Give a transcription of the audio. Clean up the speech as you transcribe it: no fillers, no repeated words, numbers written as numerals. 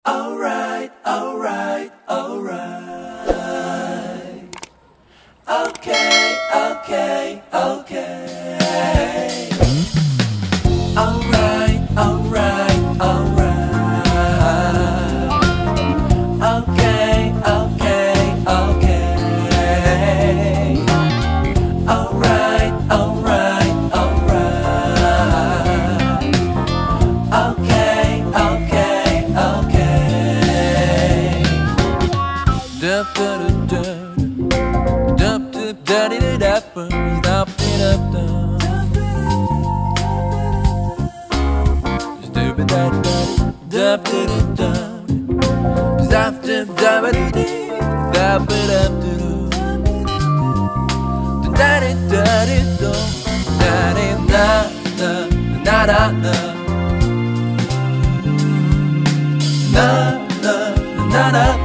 Alright, alright, alright. Okay, okay, okay. Alright, alright, alright. Okay, okay, okay. Alright, alright, alright. Okay, okay, okay. Dup dup dup dup dup dup dup dup dup na na na na